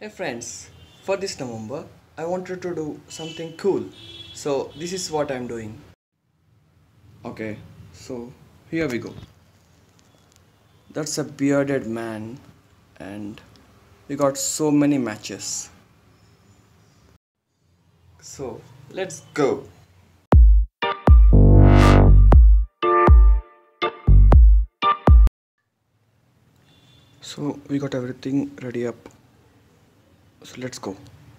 Hey friends, for this November, I wanted to do something cool. So this is what I'm doing. Okay, so here we go. That's a bearded man and we got so many matches. So let's go. So we got everything ready up. So let's go.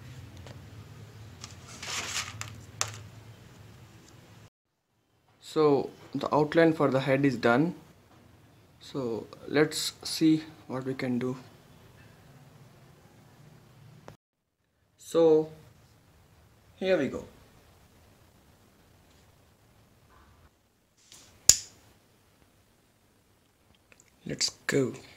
So the outline for the head is done. So let's see what we can do. So here we go. Let's go.